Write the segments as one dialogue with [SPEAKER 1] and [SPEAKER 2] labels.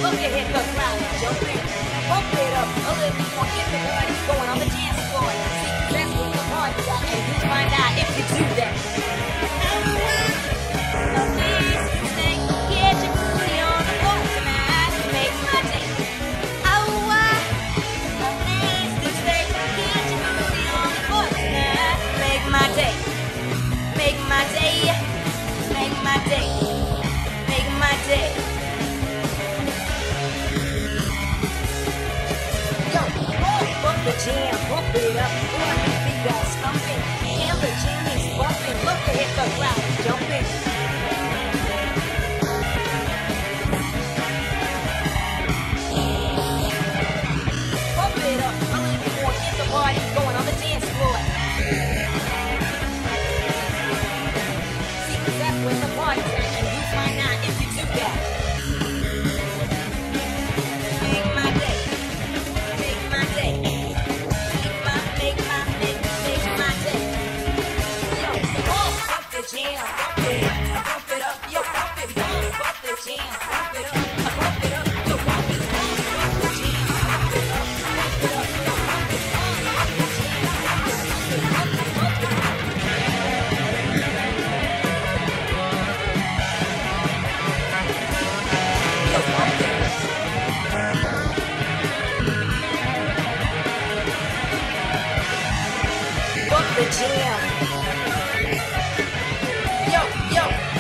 [SPEAKER 1] Look ahead, the crowd jumping. Bump it up a little more, get the party going on the dance floor. See, that's what the party's at, and you find out if you do that. Get your booty on the floor tonight, make my day. Oh, a nasty steak. Get your booty on the floor tonight, make my day. Make my day. Make my day. Make my day. Yo, bump the jam, bump it up. Boy, your feet are stumping, and the jam is bumping. Look ahead, the crowd is jumping. Bump it up a little bit more, get the party going on the dance floor. See, that's where the party's at, and you find out if you do that. Make my day. Make my day. Make my day. Yo, bump the jam, bump it up, yo, bump it, bump the jam, bump it up, yo, bump it, bump the jam, bump it up, yo, bump the jam, bump it yo, bump it. Bump the jam. Yo, yo.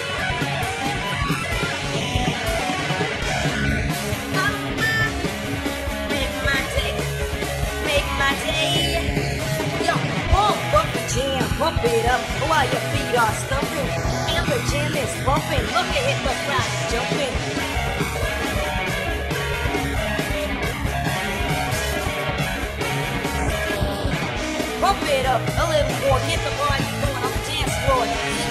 [SPEAKER 1] Make my day. Make my day. Yo, bump the jam. Bump it up while your feet are stumping. And the jam is bumping. Look ahead, the crowd is jumping. Bump it up a little more, get the party going on the dance floor.